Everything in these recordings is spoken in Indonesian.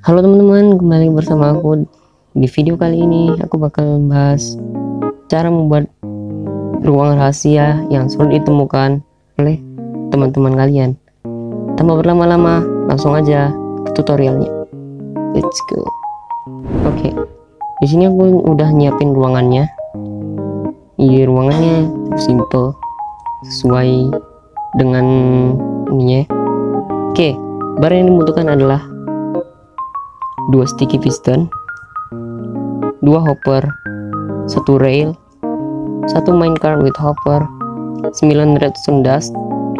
Halo teman-teman, kembali bersama aku. Di video kali ini aku bakal membahas cara membuat ruang rahasia yang sulit ditemukan oleh teman-teman kalian. Tanpa berlama-lama, langsung aja ke tutorialnya. Let's go. Oke, di sini aku udah nyiapin ruangannya. Ruangannya simple, sesuai dengan ininya. Oke, barang yang dibutuhkan adalah 2 sticky piston, 2 hopper, 1 rail, 1 minecart with hopper, 9 redstone dust,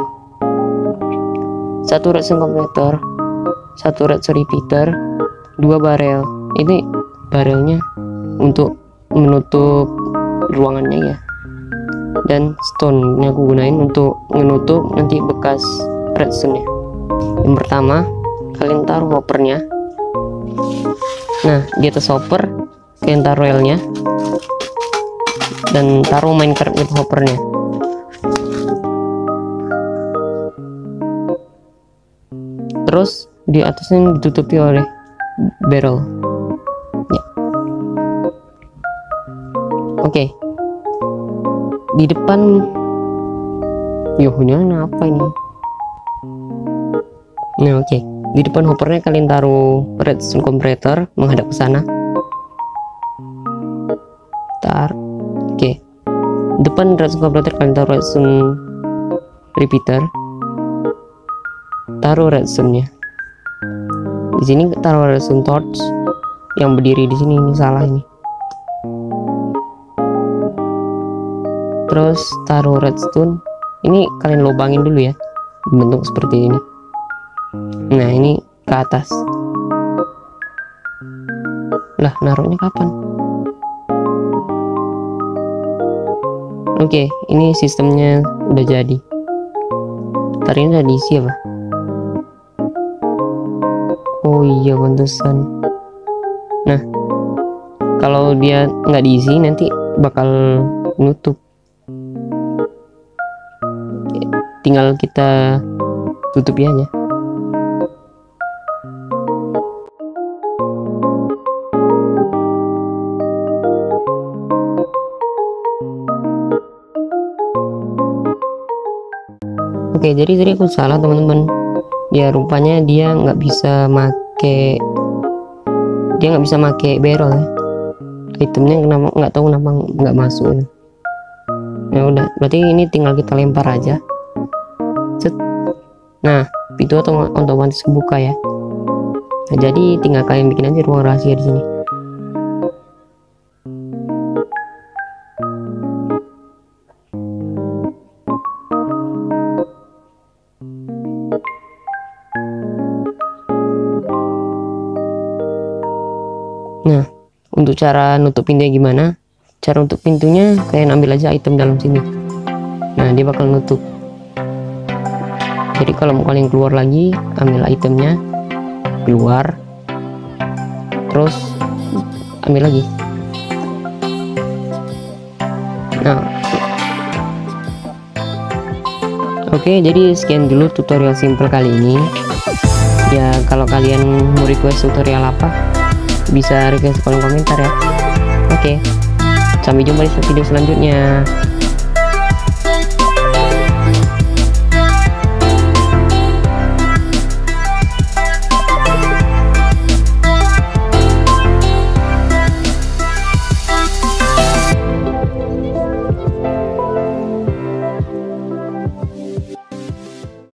1 redstone completor, 1 redstone repeater, 2 barel. Ini barelnya untuk menutup ruangannya ya, dan stone yang aku gunain untuk menutup nanti bekas redstone nya. Yang pertama, kalian taruh hoppernya. Nah, di atas hopper kalian taruh railnya dan taruh minecart with hoppernya. Terus di atasnya ditutupi oleh barrel ya. Oke, di depan ini apa ini? Nah, oke, di depan hoppernya kalian taruh redstone completor menghadap ke sana. Oke, depan redstone completor kalian taruh redstone repeater, taruh redstone nya. Di sini taruh redstone torch yang berdiri di sini, ini salah ini. Terus taruh redstone ini, kalian lubangin dulu ya, bentuk seperti ini. Nah, ini ke atas. Lah, naruhnya kapan? Oke, ini sistemnya udah jadi. Ntar ini udah diisi apa? Oh iya, pantesan. Nah, kalau dia nggak diisi nanti bakal nutup. Tinggal kita tutupi aja. Oke, jadi tadi aku salah teman-teman. Ya, rupanya dia nggak bisa make barrel ya. Itemnya kenapa nggak tahu kenapa nggak masuk. Ya udah, berarti ini tinggal kita lempar aja. Set. Nah, pintu otomatis kebuka ya. Nah, jadi tinggal kalian bikin aja ruang rahasia di sini. Nah, untuk cara nutup pintunya gimana? Cara nutup pintunya, kalian ambil aja item dalam sini. Nah, dia bakal nutup. Jadi kalau mau kalian keluar lagi, ambil itemnya, keluar, terus ambil lagi. Nah, oke, jadi sekian dulu tutorial simple kali ini. Ya, kalau kalian mau request tutorial apa, bisa request di kolom komentar ya. Oke, sampai jumpa di video selanjutnya.